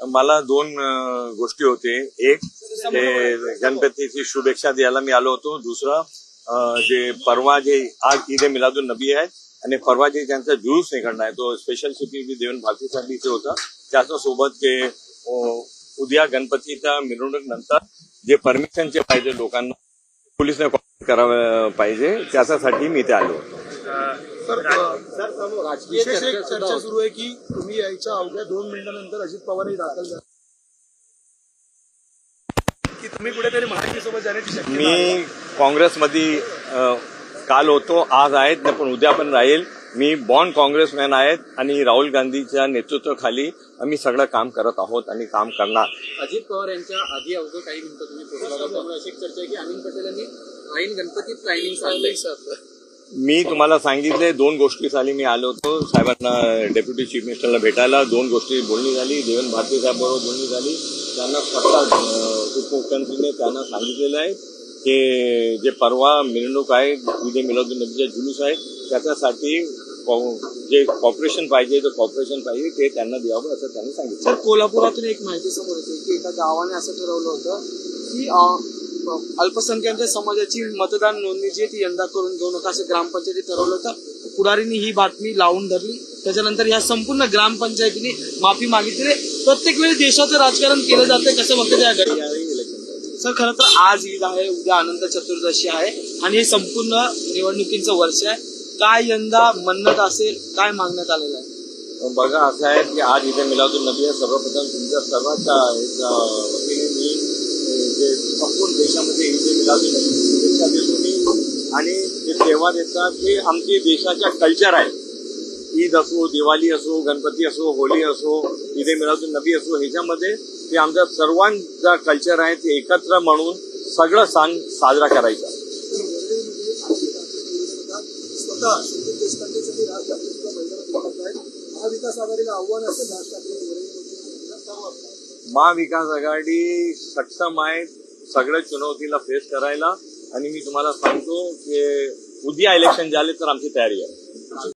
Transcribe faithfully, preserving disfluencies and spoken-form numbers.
मला दोन गोष्टी होते. एक ते गणपतीची शुभेच्छा द्यायला मी आलो होतो. दुसरं जे परवा जे आज ईद ए मिलादुन नबी आहे आणि परवा जे त्यांचा जुलूस निघणार आहे तो स्पेशल शिपिंग देवेंद्र भारतीसाठी इथे होता. त्याच्या सोबत ते उद्या गणपतीच्या मिरवणूक नंतर जे परमिशनचे पाहिजे लोकांना पोलिसने करावं पाहिजे त्याच्यासाठी मी इथे आलो. सर राजकीय चर्चा सुरू आहे की तुम्ही यायच्या अवघ्या दोन मिनिटांनंतर अजित पवारही दाखल झाले की तुम्ही कुठेतरी महायुतीसोबत जाण्याची शक्यता. मी काँग्रेसमध्ये काल होतो, आज आहेत ना, पण उद्या पण राहील. मी बॉन्ड काँग्रेसमॅन आहेत आणि राहुल गांधीच्या नेतृत्वाखाली आम्ही सगळं काम करत आहोत आणि काम करणार. अजित पवार यांच्या आधी अवघं काही मिनिटं तुम्ही पोहोचला, त्यामुळे अशी चर्चा आहे की अनिल पटेल यांनी ऐन गणपतीत टायमिंग सांगलंय. मी तुम्हाला सांगितले दोन गोष्टीसाठी मी आलो होतो. साहेबांना डेप्युटी चीफ मिनिस्टरला भेटायला दोन गोष्टी बोलणी झाली. देवेंद्र भारती साहेबांबरोबर बोलणी झाली. त्यांना स्वतः उपमुख्यमंत्रीने त्यांना सांगितलेलं आहे की जे परवा मिरवणूक आहे ईद ए मिलादुन नबीचा जुलूस आहे त्याच्यासाठी जे कॉर्पोरेशन पाहिजे ते कॉर्पोरेशन पाहिजे ते त्यांना द्यावं असं त्यांनी सांगितलं. सर, कोल्हापुरातून एक माहिती समोर येते की एका गावाने असं ठरवलं होतं की अल्पसंख्याक समाजाची मतदान नोंदणी जी ती यंदा करून घेऊ नका असं ग्रामपंचायतीत ठरवलं होतं. पुढारींनी ही बातमी लावून धरली. त्याच्यानंतर या संपूर्ण ग्रामपंचायतीने माफी मागितली. प्रत्येक वेळी देशाचं राजकारण केलं जातं कसं बघतं त्या घरी यावेळी इलेक्शन. सर, खरं तर आज ईद आहे, उद्या अनंत चतुर्दशी आहे आणि हे संपूर्ण निवडणुकीचं वर्ष आहे. काय यंदा मन्नत असेल, काय मागण्यात आलेलं आहे? बघा, असं आहे की आज ईद ए मिलादुन नबी आहे. सर्वप्रथम तुमच्या सर्वांच्या वतीने मी जे संपूर्ण देशामध्ये ईद ए मिलादुन नबीची शुभेच्छा देतो मी. आणि जे तेव्हार येतात ते आमची देशाच्या कल्चर आहे. ईद असो, दिवाळी असो, गणपती असो, होळी असो, ईद ए मिलादुन नबी असो, ह्याच्यामध्ये ते आमच्या सर्वांचा कल्चर आहे. ते एकत्र म्हणून सगळं सण साजरा करायचा. महाविकास आघाडीला आव्हान असेल राज ठाकरे. महाविकास आघाडी सक्षम आहे सगळ्या चुनौतीला फेस करायला. आणि मी तुम्हाला सांगतो की उद्या इलेक्शन झाले तर आमची तयारी आहे.